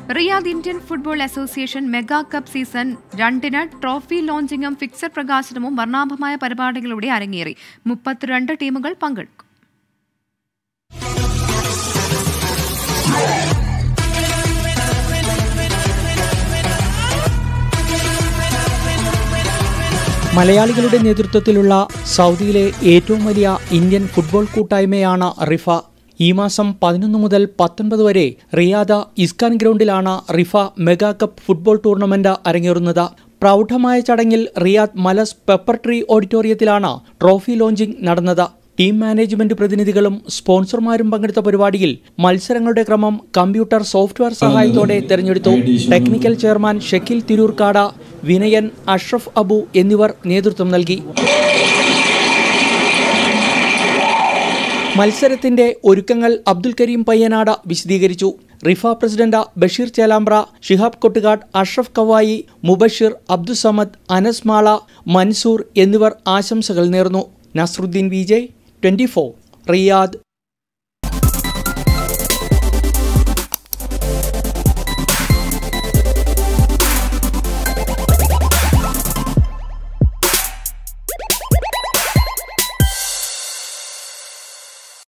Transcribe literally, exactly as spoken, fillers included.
Riyadh Indian football association mega cup season രണ്ടിന് trophy ലോഞ്ചിങ്ങും fixture പ്രകാശനവും വർണ്ണാഭമായ പരിപാടികളുടെ അരങ്ങേറി. മുപ്പത്തിരണ്ട് ടീമുകൾ പങ്കെടുക്കും. മലയാളികളുടെ നേതൃത്വത്തിലുള്ള സൗദിയിലെ ഏറ്റവും വലിയ ഇന്ത്യൻ ഫുട്ബോൾ കൂട്ടായ്മയാണ് റിഫ. ഈ മാസം പതിനൊന്ന് മുതൽ പത്തൊൻപത് വരെ റിയാദ് ഇസ്കാൻ ഗ്രൗണ്ടിലാണ് RIFA mega cup football tournament അരങ്ങേറുന്നത്. പ്രൗഢമായ ചടങ്ങിൽ റിയാദ് മലസ് പെപ്പർ ട്രീ ഓഡിറ്റോറിയത്തിലാണ് ട്രോഫി ലോഞ്ചിംഗ് നടന്നത്. ടീം മാനേജ്മെന്റ് പ്രതിനിധികളും സ്പോൺസർമാരും പങ്കെടുത്ത പരിപാടിയിൽ മത്സരങ്ങളുടെ ക്രമം കമ്പ്യൂട്ടർ സോഫ്റ്റ്വെയർ സഹായത്തോടെ തെരഞ്ഞെടുത്തു. ടെക്നിക്കൽ ചെയർമാൻ ഷക്കീൽ തിരൂർക്കാട്, വിനയൻ, അഷ്റഫ് അബു എന്നിവർ നേതൃത്വം നൽകി. മത്സരത്തിന്റെ ഒരുക്കങ്ങൾ അബ്ദുൽ കരീം പയ്യനാട് വിശദീകരിച്ചു. റിഫ പ്രസിഡന്റ് ബഷീർ ചേലാമ്പ്ര, ഷിഹാബ് കൊട്ടുകാട്, അഷ്റഫ് കവായി, മുബഷിർ, അബ്ദുസമദ്, അനസ് മാള, മൻസൂർ എന്നിവർ ആശംസകൾ നേർന്നു. Nasruddin Vijay, twenty four, Riyadh.